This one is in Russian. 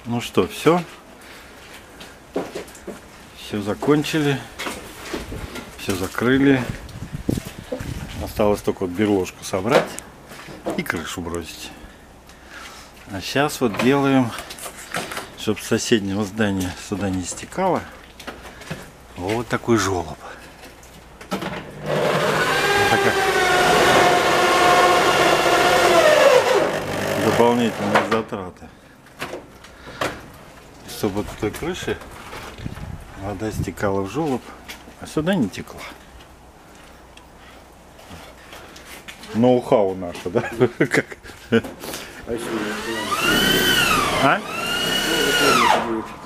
Ну что, все закончили, все закрыли. Осталось только вот берложку собрать и крышу бросить. А сейчас вот делаем, чтобы с соседнего здания сюда не стекало, вот такой желоб. Это как дополнительные затраты. Чтобы от той крыши вода стекала в желоб, а сюда не текла. Ноу-хау наше, да? Как? А?